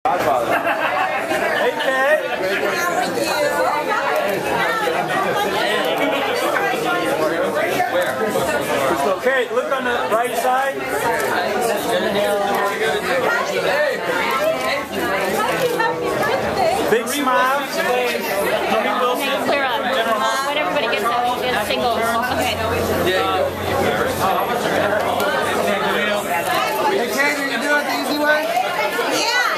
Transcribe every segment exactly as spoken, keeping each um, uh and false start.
Godfather. Hey, Kay. Okay, look on the right side. Big smile. Clear up. When everybody gets out, it's singles. Okay. Hey, Kay, you can do it the easy way? Yeah,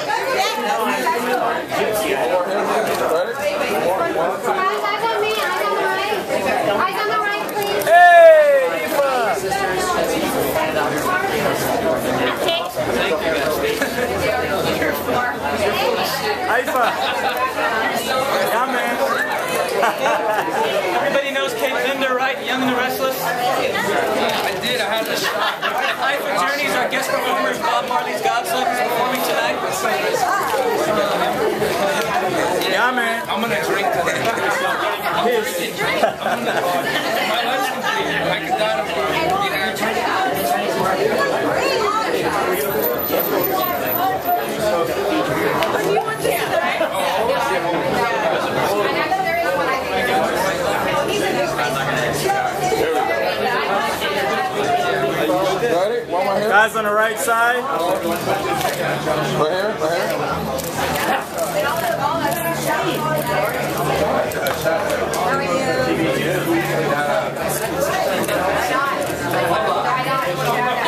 eyes on me, eyes on the right. Eyes on the right, please. Hey, I F A. I F A. Yeah, man. Everybody knows Kate Linder, right? Young and the Restless? I did, I had a shot. I F A Journeys, our guest performers, Bob Marley's Godson, is performing tonight. Yeah, man. I'm gonna drink today. His. My life's complete. I could die tomorrow. Ready? One more here. Guys on the right side. Right here, right here. How are you?